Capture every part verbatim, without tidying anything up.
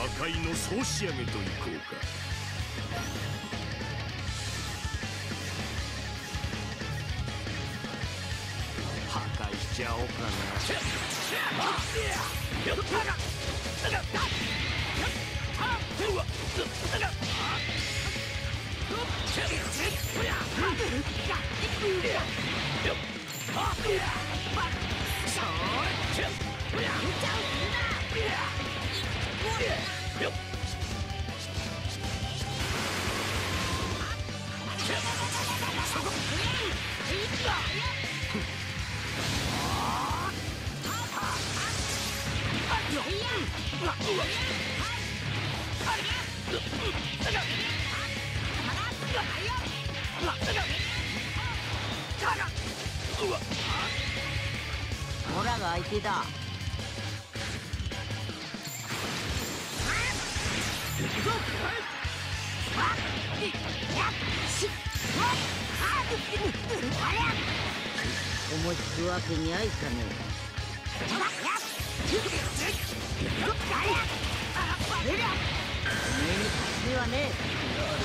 破壊の総仕上げといこうか。破壊しちゃおうかな。 オラが相手だ。思いつくわけにはいかねえ。おめえに勝ちはねえ。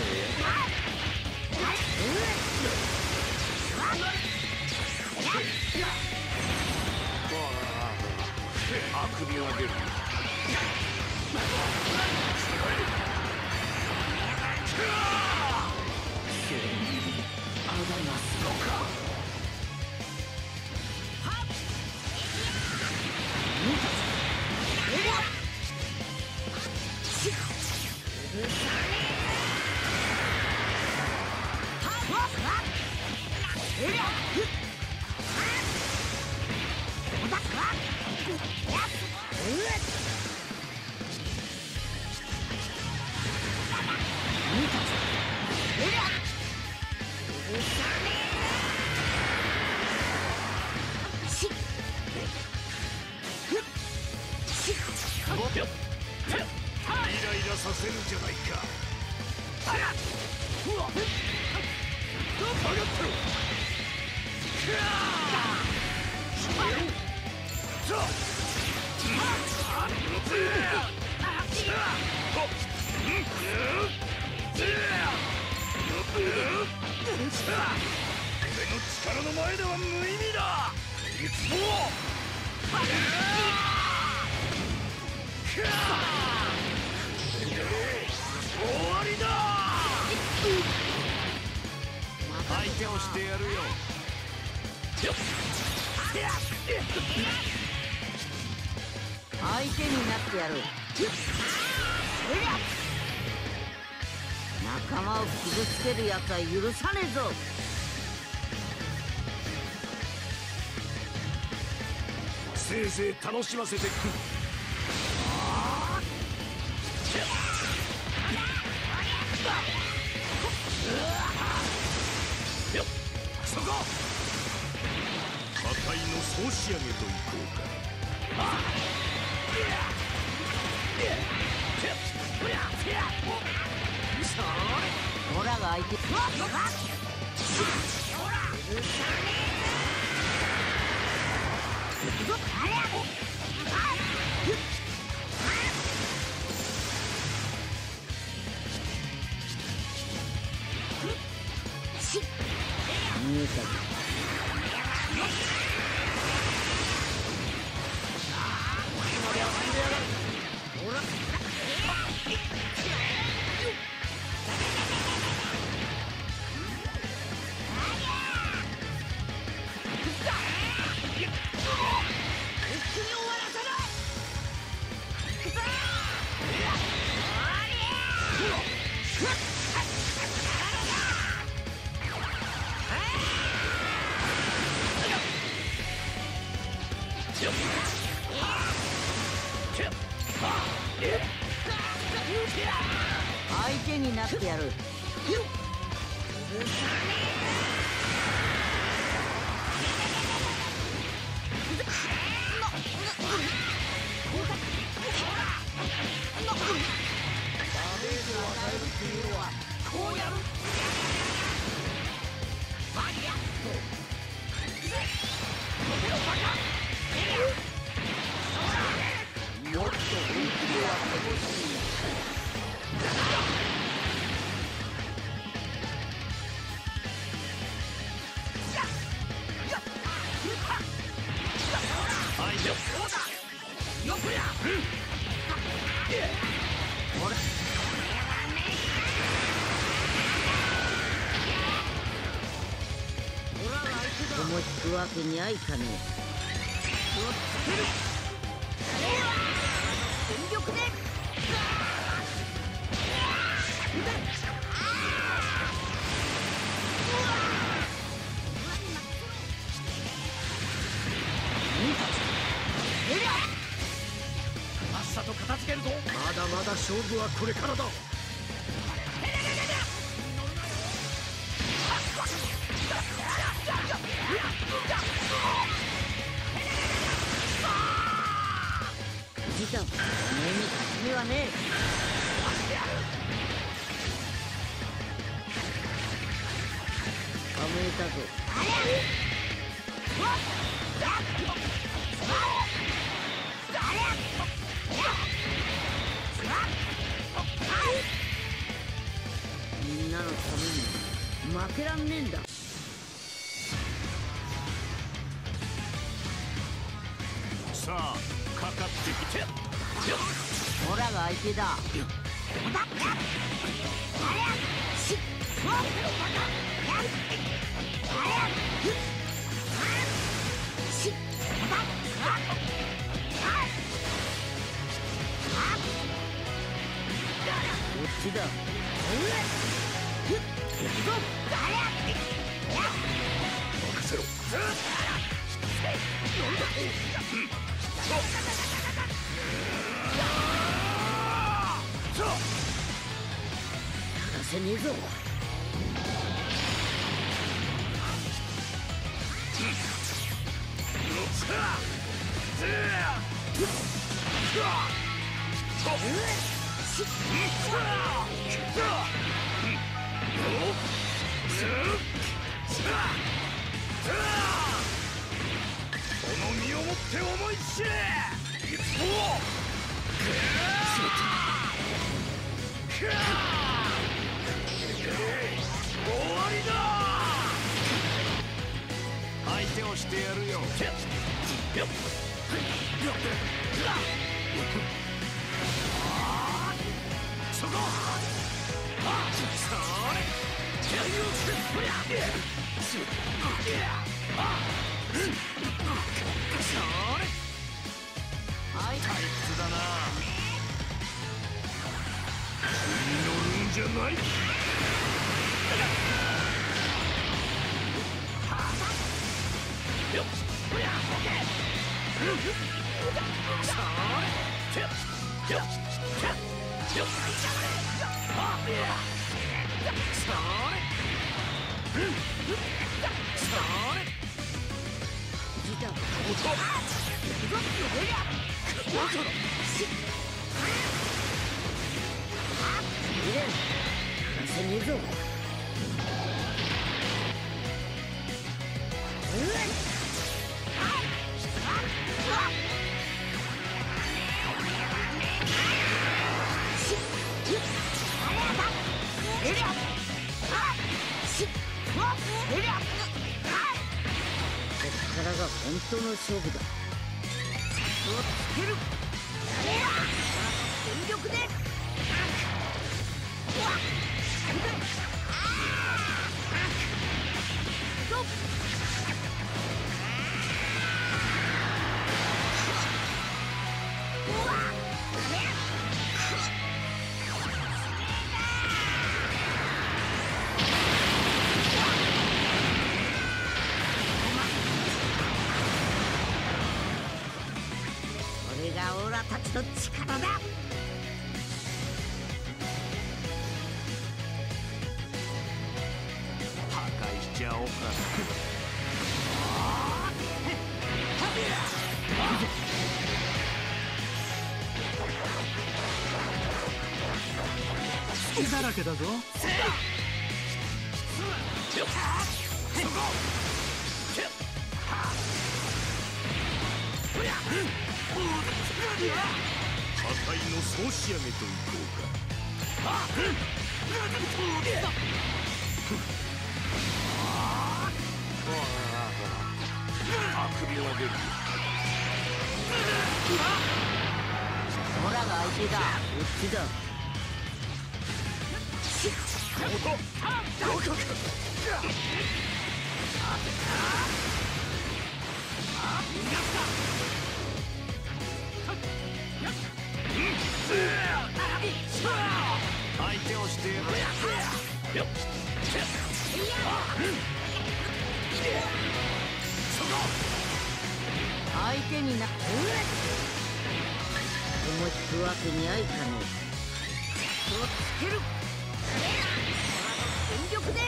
あくびが出る。イライラさせるんじゃないか。俺の力の前では無意味だ。いつも終わりだ。相手をしてやるよ。 相手になってやる。仲間を傷つけるやつは許さねえぞ。 せいぜい楽しませてくる。そこ破壊の総仕上げといこうか。 オラが相手。見えたぞ。相手になってやる。もっと本気でやってほしい。 くわけにはいかねえ。をつける。全力で。 さっさと片付けるぞ。まだまだ勝負はこれからだ。 ジタ、おめえに勝ち目はねえ。甘えたぞ。みんなのために負けらんねえんだ。 さあかかってきて。 オラが相手だ。こっちだ。 任せろ。 離せねえぞ。 この身をもって思い知れ。一方終わりだ。相手をしてやるよ。そこ。それ。はい、退屈だな。乗るんじゃない。 離せねえぞ。こっからが本当の勝負だ。をつける。全力で。これがオラたちの力だ。 破壊しちゃおうか。隙だらけだぞ。破壊の総仕上げといこうか。あくびが出る。 オラが相手だ。こっちだ。 合格。 相手をしてよっ相手になここも引くわけにはいかねえ。気をつける。全力で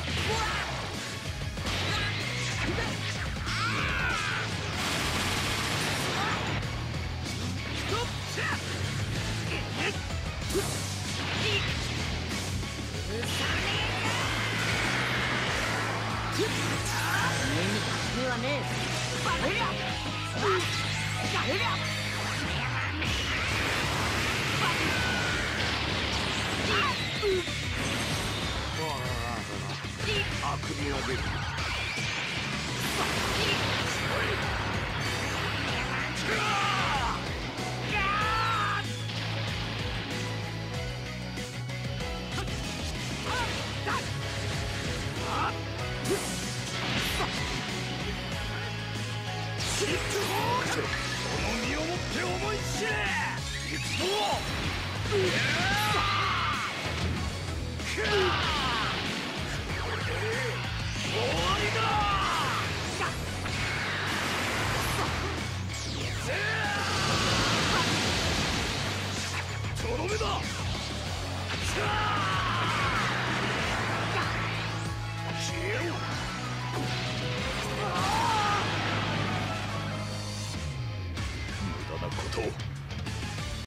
目に勝ちはねえ。 あくびが出る。この身をもって思い知れ。行くぞ。終わりだ。とどめだ。消えろ。無駄なことを。